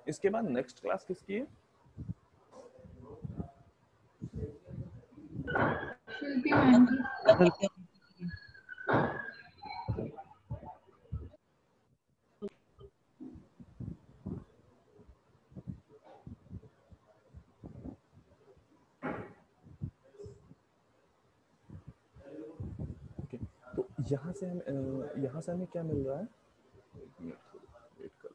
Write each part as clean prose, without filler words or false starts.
इसके बाद next class किसकी है? शिल्पी मैम की। ओके, तो यहाँ से हमें क्या मिल रहा है? एक मिनट वेट कर।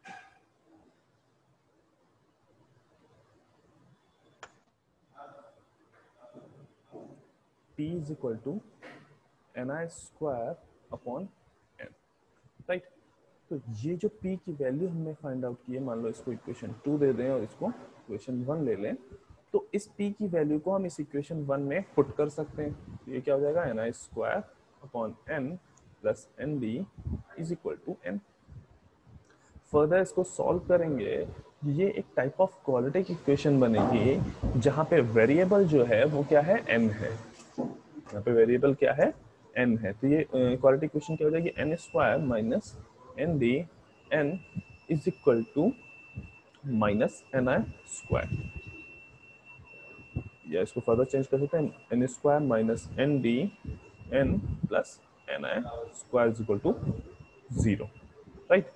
P is equal to ni square upon n, right. तो ये जो P की वैल्यू हमने फाइंड आउट की है, मान लो इसको इक्वेशन 2 दे दें और इसको इक्वेशन 1 ले लें, तो इस P की वैल्यू को हम इस इक्वेशन 1 में पुट कर सकते हैं। ये क्या हो जाएगा? ni square upon n plus N D is equal to n। Further इसको सॉल्व करेंगे, ये एक टाइप ऑफ क्वाड्रेटिक इक्वेशन बनेगी जहां पे वेरिएबल जो है वो क्या है? n है। यहाँ पे वेरिएबल क्या है? n है। तो ये क्वाड्रेटिक इक्वेशन क्या हो जाएगी? n square minus N D n is equal to minus N I square, या इसको फर्दर चेंज कर सकते हैं, N square minus N D N plus N I square is equal to 0, right.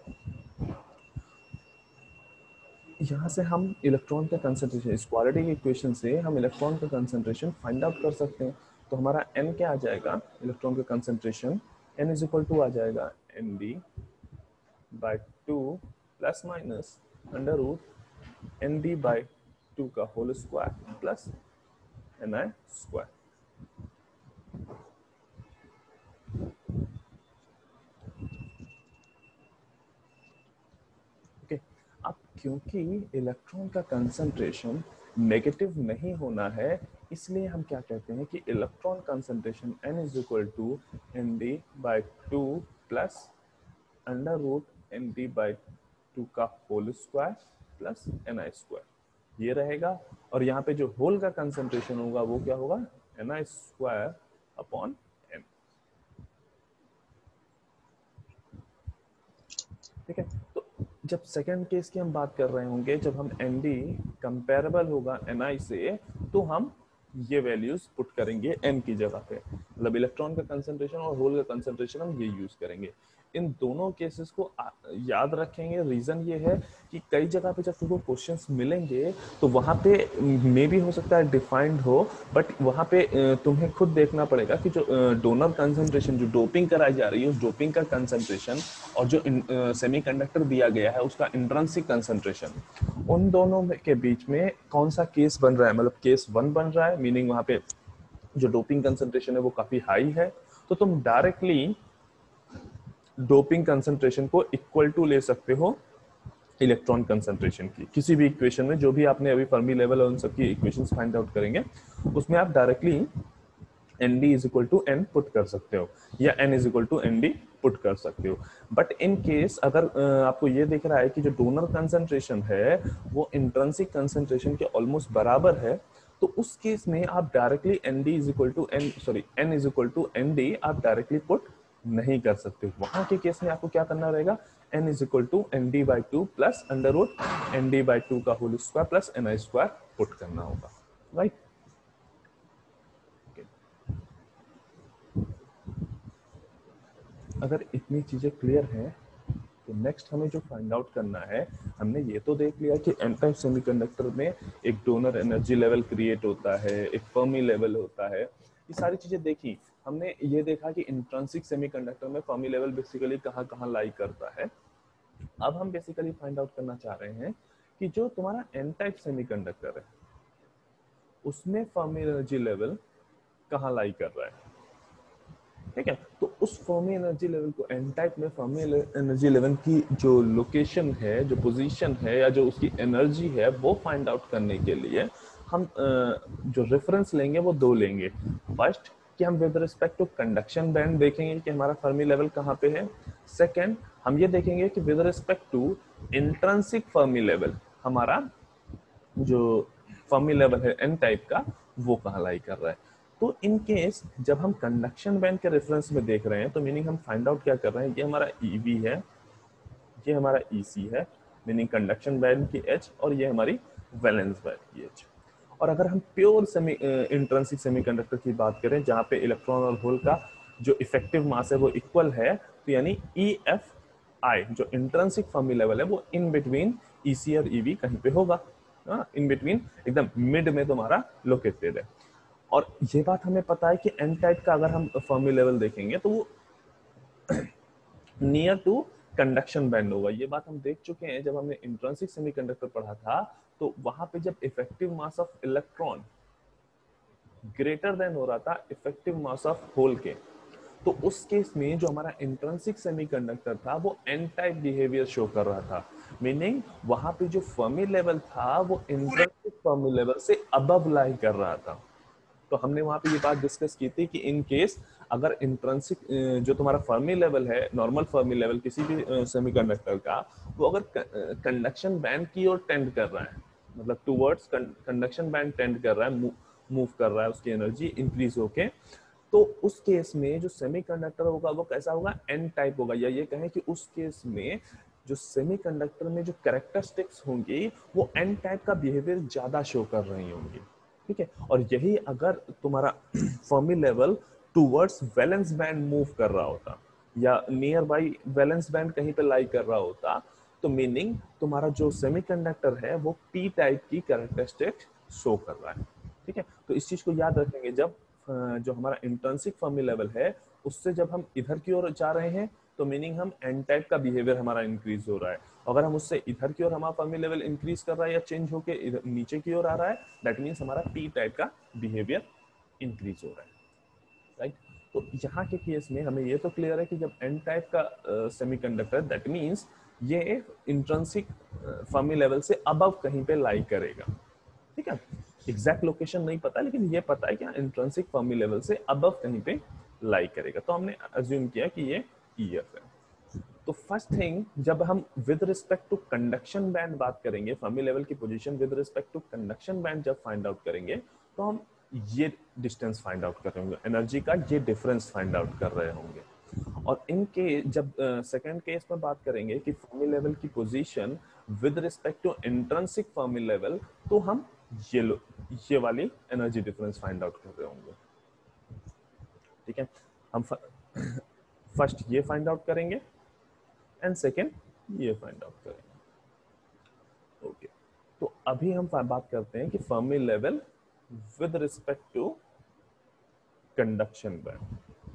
यहाँ से हम इलेक्ट्रॉन का कंसंट्रेशन, इस क्वाड्रेटिक इक्वेशन से हम इलेक्ट्रॉन का कंसंट्रेशन फाइंड आउट कर सकते हैं। तो हमारा n क्या आ जाएगा? इलेक्ट्रॉन का concentration n is equal to आ जाएगा N D by 2 plus minus under root N D by 2 का whole square plus N I square. Okay, अब क्योंकि इलेक्ट्रॉन का कंसंट्रेशन नेगेटिव नहीं होना है, इसलिए हम क्या कहते हैं कि electron concentration n is equal to N D by 2 plus under root N D by 2 का whole square plus N I square, ये रहेगा। और यहाँ पे जो होल का कंसंट्रेशन होगा वो क्या होगा? N I square upon n, ठीक है। तो जब सेकंड केस की हम बात कर रहे होंगे, जब हम एन डी कंपेरेबल होगा एन आई से, तो हम ये वैल्यूज पुट करेंगे n की जगह पे, मतलब इलेक्ट्रॉन का कंसंट्रेशन और होल का कंसंट्रेशन हम ये यूज करेंगे। इन दोनों केसेस को याद रखेंगे। रीजन ये है कि कई जगह पे जब तुमको क्वेश्चंस मिलेंगे तो वहां पे मे भी हो सकता है डिफाइंड हो, बट वहां पे तुम्हें खुद देखना पड़ेगा कि जो डोनर कंसंट्रेशन, जो डोपिंग कराई जा रही है, उस डोपिंग का कंसंट्रेशन और जो सेमीकंडक्टर दिया गया है उसका इंट्रिंसिक कंसंट्रेशन, उन दोनों के बीच में कौन सा केस बन रहा है। मतलब केस 1 बन रहा है, मीनिंग वहां पे जो डोपिंग कंसंट्रेशन है वो काफी हाई है, तो तुम डायरेक्टली डोपिंग कंसंट्रेशन को इक्वल टू ले सकते हो इलेक्ट्रॉन कंसंट्रेशन की। किसी भी इक्वेशन में जो भी आपने अभी फर्मी लेवल और उन सबकी इक्वेशंस फाइंड आउट करेंगे, उसमें आप directly N D is equal to N put कर सकते हो, या N is equal to N D put कर सकते हो। बट इन केस अगर आपको ये दिख रहा है कि जो डोनर कंसंट्रेशन है वो इंट्रिंसिक कंसंट्रेशन के ऑलमोस्ट बराबर है, तो उस केस में आप directly N D is equal to N is equal to N D आप डायरेक्टली पुट नहीं कर सकते। वहां के केस में आपको क्या करना रहेगा? n is equal to N D by 2 plus under root N D by 2 का whole square plus N I square put करना होगा, राइट। अगर इतनी चीजें क्लियर हैं तो नेक्स्ट हमें जो फाइंड आउट करना है, हमने ये तो देख लिया कि एन टाइप सेमीकंडक्टर में एक डोनर एनर्जी लेवल क्रिएट होता है, एक फर्मी लेवल होता है, ये सारी चीजें देखी। हमने ये देखा कि इंट्रिंसिक सेमीकंडक्टर में फर्मी लेवल बेसिकली कहाँ कहाँ लाई करता है। अब हम बेसिकली फाइंड आउट करना चाह रहे हैं कि जो तुम्हारा एन टाइप सेमीकंडक्टर है उसमें फर्मी एनर्जी लेवल कहाँ लाई कर रहा है, ठीक है। तो उस फर्मी एनर्जी लेवल को, एन टाइप में फर्मी एनर्जी लेवल की जो लोकेशन है, जो पोजीशन है, या जो उसकी एनर्जी है, वो फाइंड आउट करने के लिए हम जो रेफरेंस लेंगे वो दो लेंगे। फर्स्ट कि हम with respect to conduction band देखेंगे कि हमारा फर्मी लेवल कहाँ पे है। सेकंड हम ये देखेंगे कि with respect to intrinsic Fermi level हमारा जो फर्मी लेवल है एन टाइप का वो कहाँ लाई कर रहा है। तो इन केस जब हम कंडक्शन बैंड के रेफरेंस में देख रहे हैं, तो मीनिंग हम फाइंड आउट क्या कर रहे हैं, ये हमारा ईवी है, ये हमारा ईसी है, मीनिंग कंडक्शन बैंड की H और ये हमारी वैलेंस बैंड की H। और अगर हम प्योर सेमी इंट्रिंसिक सेमीकंडक्टर की बात करें जहां पे इलेक्ट्रॉन और होल का जो इफेक्टिव मास है वो इक्वल है, तो यानी EFI जो इंट्रिंसिक फर्मी लेवल है वो इन बिटवीन EC और EV कहीं पे होगा, इन बिटवीन एकदम मिड में तुम्हारा लोकेटेड है। और ये बात हमें पता है कि एन टाइप का अगर हम फर्मी लेवल देखेंगे तो वो नियर टू कंडक्शन बैंड होगा। ये बात हम देख चुके हैं जब हमने इंट्रिंसिक सेमीकंडक्टर पढ़ा था, तो वहां पे जब effective mass of electron greater than हो रहा था इफेक्टिव मास ऑफ होल के, तो उस केस में जो हमारा इंट्रिंसिक सेमीकंडक्टर था वो एन टाइप बिहेवियर शो कर रहा था। मीनिंग वहां पे जो फर्मी लेवल था वो इंट्रिंसिक फर्मी लेवल से अबव लाई कर रहा था। तो हमने वहां पे ये बात डिस्कस की थी कि इन केस अगर इंट्रिंसिक जो तुम्हारा फर्मी लेवल है, नॉर्मल फर्मी लेवल किसी भी सेमीकंडक्टर का, वो अगर कंडक्शन बैंड की ओर टेंड कर रहा है, मतलब टुवर्ड्स कंडक्शन बैंड टेंड कर रहा है, मूव कर रहा है, उसकी एनर्जी इंक्रीज होके, तो उस केस में जो सेमीकंडक्टर होगा वो कैसा होगा, एन टाइप होगा। या ये कहें कि उस केस में जो सेमीकंडक्टर में जो कैरेक्टरिस्टिक्स होंगी वो एन टाइप का बिहेवियर ज्यादा शो कर रही होंगी। ठीक है, और यही अगर तुम्हारा Fermi level towards valence band move कर रहा होता या नियर बाई वैलेंस बैंड कहीं पे लाई कर रहा होता, तो मीनिंग तुम्हारा जो सेमीकंडक्टर है वो पी टाइप की कैरेक्टरिस्टिक शो कर रहा है। ठीक है, तो इस चीज को याद रखेंगे जब जो हमारा इंट्रिंसिक फर्मी लेवल है उससे जब हम इधर की ओर जा रहे हैं तो मीनिंग हम एन टाइप का बिहेवियर हमारा इंक्रीज हो रहा है। अगर हम उससे इधर की ओर हमारा फर्मी लेवल इंक्रीज कर रहा है या चेंज होके इधर नीचे की ओर आ रहा है, दैट मीन्स हमारा पी टाइप का बिहेवियर इंक्रीज हो रहा है। राइट, तो यहाँ के केस में हमें ये तो क्लियर है कि जब एन टाइप का सेमीकंडक्टर, दैट मीन्स ये इंट्रिंसिक फर्मी लेवल से अबव कहीं पे लाई करेगा। ठीक है, एग्जैक्ट लोकेशन नहीं पता लेकिन ये पता है कि इंट्रिंसिक फर्मी लेवल से अबव कहीं पे लाई करेगा, तो हमने अज्यूम किया कि ये EF है। तो फर्स्ट थिंग, जब हम with respect to conduction band बात करेंगे, फर्मी लेवल की position with respect to conduction band जब फाइंड आउट करेंगे तो हम ये डिस्टेंस फाइंड आउट कर रहे होंगे, एनर्जी का ये डिफरेंस फाइंड आउट कर रहे होंगे। और इनके जब सेकंड केस में बात करेंगे कि फर्मी लेवल की position with respect to intrinsic Fermi level, तो हम ये वाली एनर्जी डिफरेंस फाइंड आउट कर रहे होंगे। ठीक है, हम फर्स्ट ये फाइंड आउट करेंगे एंड सेकेंड ये फाइंड आउट करेंगे। ओके, तो अभी हम बात करते हैं कि Fermi level with respect to conduction band.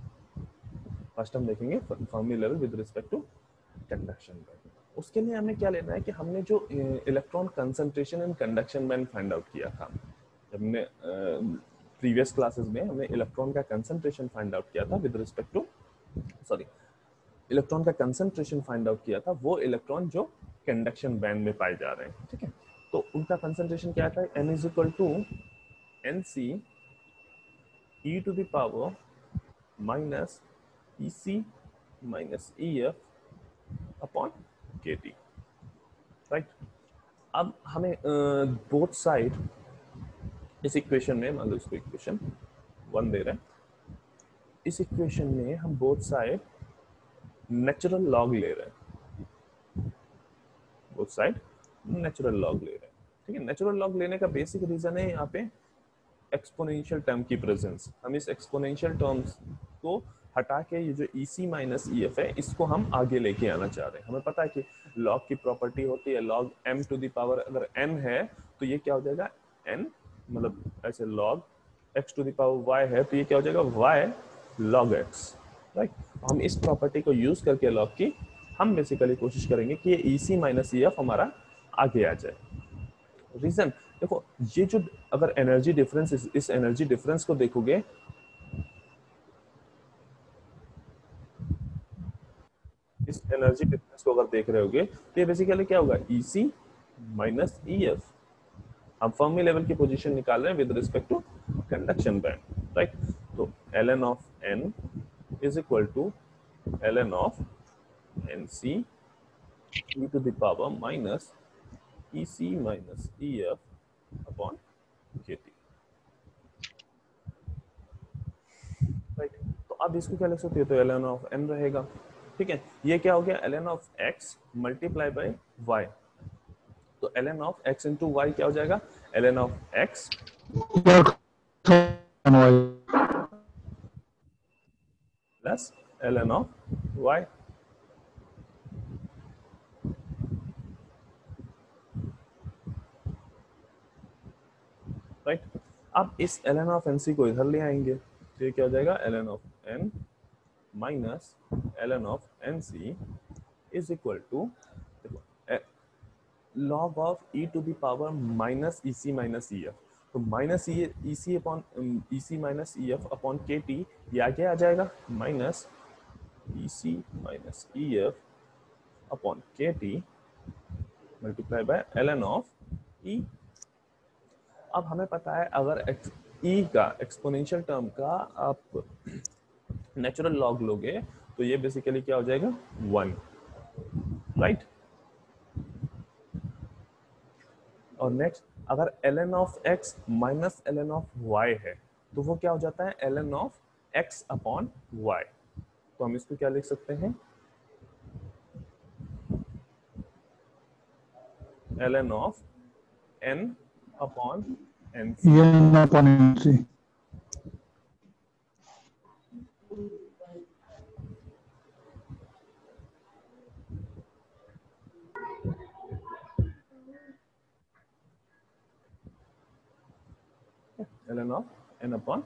First हम देखेंगे Fermi level with respect to conduction band. उसके लिए हमें क्या लेना है कि हमने जो electron concentration in conduction band find out किया था, जब हमने प्रीवियस क्लासेस में हमने इलेक्ट्रॉन का कंसंट्रेशन फाइंड आउट किया था with respect to, sorry, electron का कंसंट्रेशन फाइंड आउट किया था, वो इलेक्ट्रॉन जो कंडक्शन बैंड में पाए जा रहे हैं। ठीक है, तो उनका कंसंट्रेशन क्या था, n is equal to NC e to the power minus EC minus EF upon KT। Right, अब हमें बोथ साइड इस इक्वेशन में, मान लो इसको इक्वेशन 1 दे रहे हैं, इस इक्वेशन में हम बोथ साइड नेचुरल लॉग ले रहे हैं, बोथ साइड नेचुरल लॉग ले रहे हैं। ठीक है, नेचुरल लॉग लेने का बेसिक रीजन है यहाँ पे एक्सपोनेंशियल टर्म की प्रेजेंस। हम इस एक्सपोनेंशियल टर्म्स को हटा के ये जो EC माइनस EF है इसको हम आगे लेके आना चाह रहे हैं। हमें पता है कि लॉग की प्रॉपर्टी होती है log m to the power, अगर n है तो ये क्या हो जाएगा n, मतलब ऐसे log x to the power y है तो ये क्या हो जाएगा y log x। राइट, हम इस प्रॉपर्टी को यूज करके लॉग की हम बेसिकली कोशिश करेंगे कि ये EC माइनस EF हमारा आगे आ जाए। रीजन देखो, ये जो अगर एनर्जी डिफरेंस, इस एनर्जी डिफरेंस को देखोगे, इस एनर्जी डिफरेंस को अगर देख रहे होगे तो ये बेसिकली क्या होगा, EC माइनस EF। हम फर्मी लेवल की पोजीशन निकाल रहे हैं with respect to conduction band. Right, तो ln of n is equal to ln of NC e to the power minus EC minus EF upon KT। Right, तो अब इसको क्या लिख सकते हो, तो ln ऑफ n रहेगा। ठीक है, ये क्या हो गया, ln of x multiply by y। ln of x into y क्या हो जाएगा, ln of x plus ln of y। Right, अब इस ln ऑफ nc को इधर ले आएंगे तो ये क्या हो जाएगा, ln of n minus ln of nc is equal to log of e to the power minus ec minus ef। तो minus ec upon ec minus ef upon K T, ये आगे आ जाएगा minus ec minus ef upon K T multiply by ln of e। अब हमें पता है अगर e का एक्सपोनेंशियल टर्म का आप नेचुरल लॉग लोगे तो ये बेसिकली क्या हो जाएगा 1, राइट। और नेक्स्ट अगर ln of x minus ln of y है तो वो क्या हो जाता है ln of x upon y। तो हम इसको क्या लिख सकते हैं, ln of n upon nc। n upon nc। ln of n upon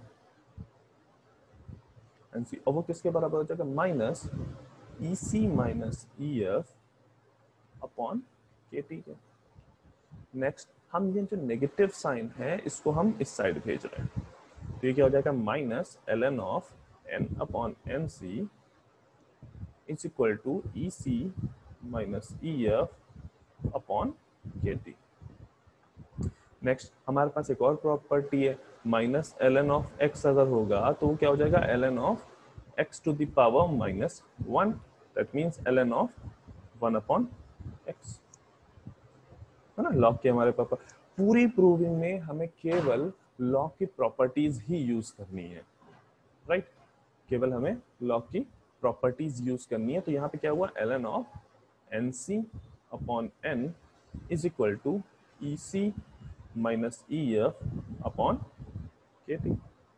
nc, और वो किसके बराबर हो जाएगा, minus ec minus ef upon kt के। नेक्स्ट हम ये जो नेगेटिव साइन है इसको हम इस साइड भेज रहे हैं तो ये क्या हो जाएगा, minus ln of n upon nc is equal to ec minus ef upon kt। Next हमारे पास एक और प्रॉपर्टी है, माइनस ln ऑफ x अगर होगा तो वो क्या हो जाएगा, ln of x to the power minus 1, that means ln of 1 upon x, है ना। लॉग के हमारे पास पूरी प्रूविंग में हमें केवल लॉग की प्रॉपर्टीज ही यूज करनी है, राइट। केवल हमें लॉग की प्रॉपर्टीज यूज करनी है। तो यहाँ पे क्या हुआ, ln of nc upon n is equal to ec minus ef upon kt।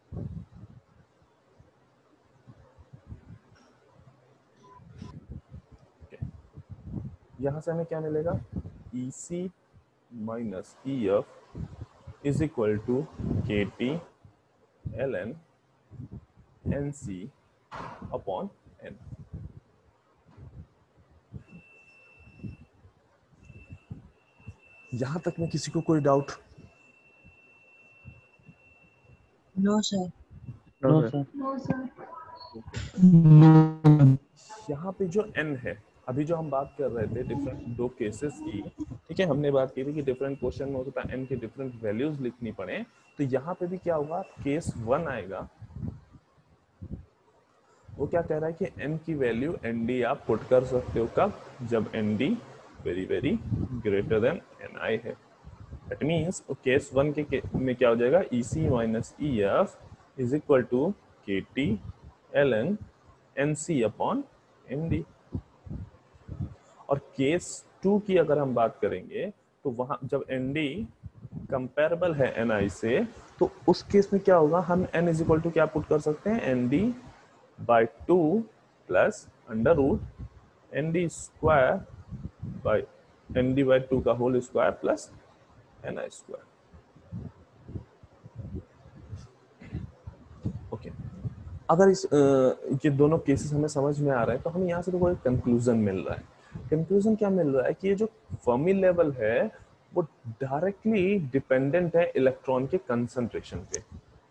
यहां से हमें क्या मिलेगा, ec minus ef is equal to kt ln nc upon n। यहां तक में किसी को कोई doubt? No sir. No sir. No sir. यहाँ पे जो n है, अभी जो हम बात कर रहे थे डिफरेंट दो केसेस की, ठीक है, हमने बात की थी कि डिफरेंट क्वेश्चन में हो सकता है n की डिफरेंट वैल्यूज लिखनी पड़े। तो यहाँ पे भी क्या होगा, केस 1 आएगा, वो क्या कह रहा है कि n की वैल्यू nd आप पुट कर सकते हो कब, जब nd very very greater than ni है। दैट मींस केस 1 के में क्या हो जाएगा, ec minus ef is equal to kt ln nc upon nd। और केस 2 की अगर हम बात करेंगे तो वहां जब nd कंपेरेबल है ni से, तो उस केस में क्या होगा, हम n इज इक्वल टू क्या पुट कर सकते हैं, nd by 2 plus under root nd square by nd by 2 का whole square plus ni square. Okay, अगर इस ये दोनों केसेस हमें समझ में आ रहा है तो हमें यहाँ से तो कोई कंक्लूजन मिल रहा है। कंक्लूजन क्या मिल रहा है कि ये जो फर्मी लेवल है वो डायरेक्टली डिपेंडेंट है इलेक्ट्रॉन के कंसंट्रेशन पे।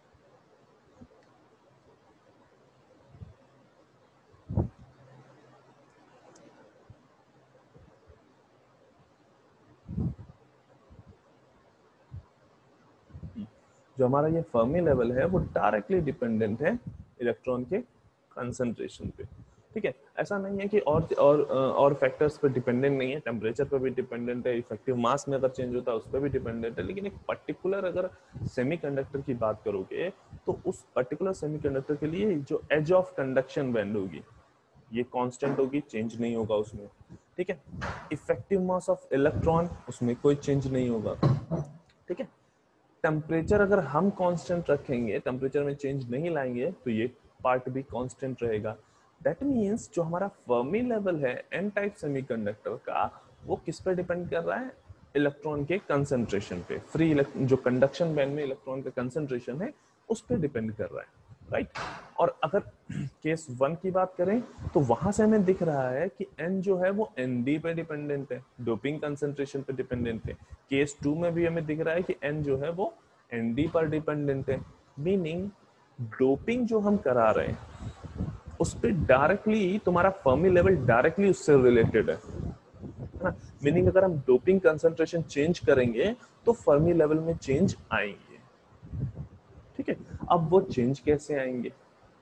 जो हमारा ये फर्मी लेवल है वो डायरेक्टली डिपेंडेंट है इलेक्ट्रॉन के कंसंट्रेशन पे, ठीक है। ऐसा नहीं है कि और फैक्टर्स पे डिपेंडेंट नहीं है, टेम्परेचर पे भी डिपेंडेंट है, इफेक्टिव मास में अगर चेंज होता है उस पर भी डिपेंडेंट है, लेकिन एक पर्टिकुलर अगर सेमीकंडक्टर की बात करोगे तो उस पर्टिकुलर सेमीकंडक्टर के लिए जो एज ऑफ कंडक्शन बैंड होगी ये कांस्टेंट होगी, चेंज नहीं होगा उसमें, ठीक है। इफेक्टिव मास ऑफ इलेक्ट्रॉन, उसमें कोई चेंज नहीं होगा, ठीक है। टेम्परेचर अगर हम कांस्टेंट रखेंगे, टेम्परेचर में चेंज नहीं लाएंगे, तो ये पार्ट भी कांस्टेंट रहेगा। दैट मींस जो हमारा फर्मी लेवल है एन टाइप सेमीकंडक्टर का, वो किस पे डिपेंड कर रहा है? इलेक्ट्रॉन के कंसंट्रेशन पे। फ्री जो कंडक्शन बैंड में इलेक्ट्रॉन का कंसंट्रेशन है उस पे डिपेंड कर रहा है, राइट। और अगर केस 1 की बात करें तो वहां से हमें दिख रहा है कि n जो है वो nd पे डिपेंडेंट है, डोपिंग कंसंट्रेशन पे डिपेंडेंट है। केस 2 में भी हमें दिख रहा है कि n जो है वो nd पर डिपेंडेंट है। मीनिंग डोपिंग जो हम करा रहे हैं उस पे डायरेक्टली तुम्हारा फर्मी लेवल डायरेक्टली उससे रिलेटेड है ना। मीनिंग अगर हम डोपिंग कंसंट्रेशन चेंज करेंगे तो फर्मी लेवल में चेंज आएंगे, ठीक है। अब वो चेंज कैसे आएंगे?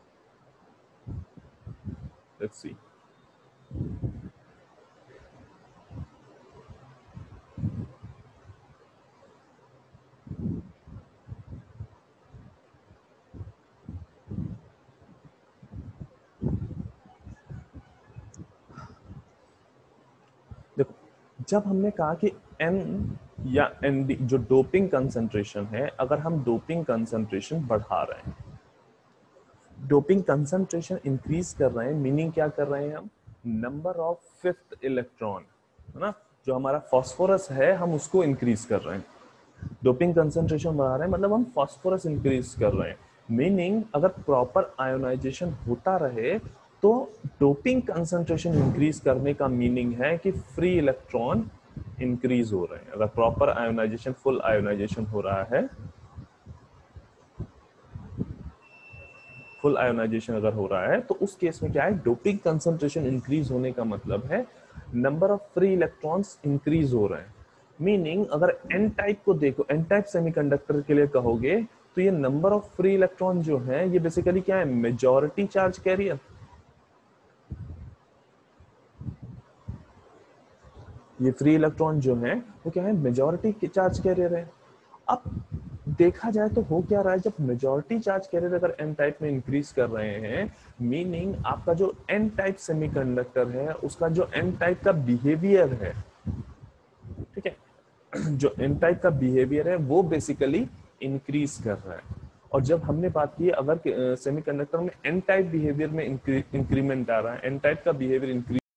Let's see. देखो, जब हमने कहा कि n या nd जो डोपिंग कंसंट्रेशन है, अगर हम डोपिंग कंसंट्रेशन बढ़ा रहे हैं, डोपिंग कंसंट्रेशन इंक्रीज कर रहे हैं, मीनिंग क्या कर रहे हैं हम? नंबर ऑफ फिफ्थ इलेक्ट्रॉन, है ना, जो हमारा फास्फोरस है हम उसको इंक्रीज कर रहे हैं। डोपिंग कंसंट्रेशन बढ़ा रहे हैं मतलब हम फास्फोरस इंक्रीज कर रहे हैं। मीनिंग अगर प्रॉपर आयोनाइजेशन होता रहे तो डोपिंग कंसंट्रेशन इंक्रीज करने का मीनिंग है कि फ्री इलेक्ट्रॉन इंक्रीज हो रहे हैं। अगर प्रॉपर आयोनाइजेशन, फुल आयोनाइजेशन हो रहा है, फुल आयोनाइजेशन अगर हो रहा है, तो उस केस में क्या है? डोपिंग कंसंट्रेशन इंक्रीज होने का मतलब है number of free electrons increase हो रहे हैं। मीनिंग अगर एन टाइप को देखो, एन टाइप सेमीकंडक्टर के लिए कहोगे तो ये नंबर ऑफ फ्री इलेक्ट्रॉन जो है ये बेसिकली क्या है? Majority charge carrier. ये फ्री इलेक्ट्रॉन जो है वो क्या है? मेजॉरिटी चार्ज कैरियर है। अब देखा जाए तो हो क्या रहा है, जब मेजॉरिटी चार्ज कैरियर अगर एन टाइप में इंक्रीज कर रहे हैं, मीनिंग आपका जो एन टाइप सेमीकंडक्टर है उसका जो एन टाइप का बिहेवियर है, ठीक है, जो एन टाइप का बिहेवियर है वो बेसिकली इंक्रीज कर रहा है। और जब हमने बात की अगर सेमीकंडक्टर में एन टाइप बिहेवियर में इंक्रीमेंट आ रहा है, एन टाइप का बिहेवियर इंक्रीज